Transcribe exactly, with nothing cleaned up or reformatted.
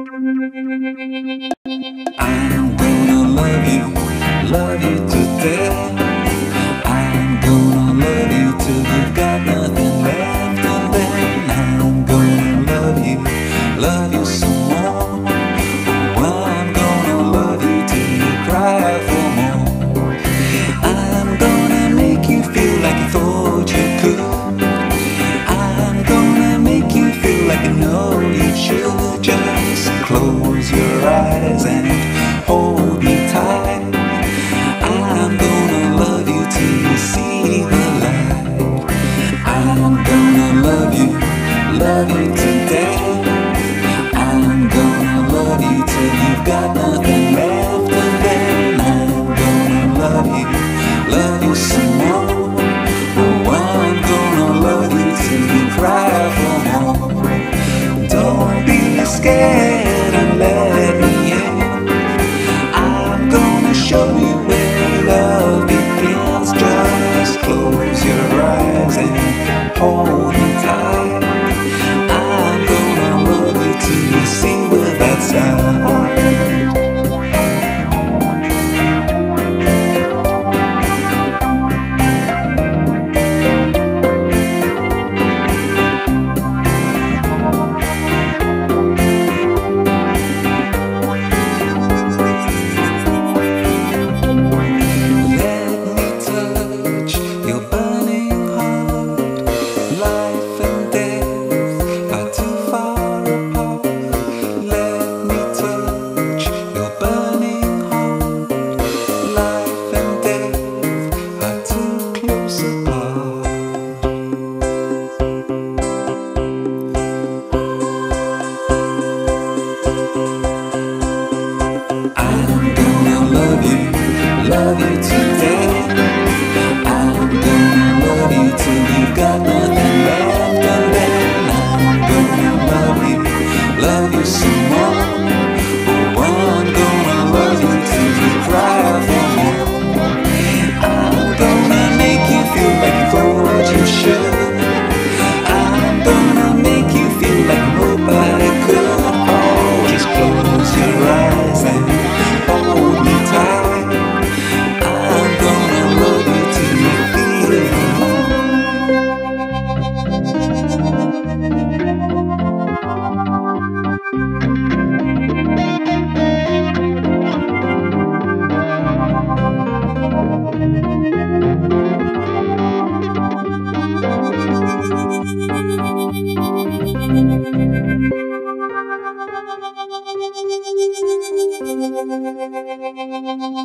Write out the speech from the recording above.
I'm gonna love you, love you to death. I'm gonna love you till you've got nothing left, and then I'm gonna love you, love you some more. Oh, I'm gonna love you till you cry for more. I'm gonna make you feel like you thought you could. I'm gonna make you feel like you know you should. Just close your eyes and hold me tight. I'm gonna love you till you see the light. I'm gonna love you, love you to death. I'm gonna love you till you've got nothing left, and then I'm gonna love you, love you some more. Oh, I'm gonna love you till you cry for more. Don't be scared and let me in. I'm gonna show you where love begins. Just close your eyes and hold me tight. I'm gonna love you till you see where that's at. Love you to death. I'm gonna love you till you've got nothing left, and then I'm gonna love you, love you some more. Oh, I'm gonna love you till you cry for more. I'm gonna make you feel like you thought you should. I'm gonna make you feel like nobody could. Oh, just close your eyes and hold me tight. Thank you.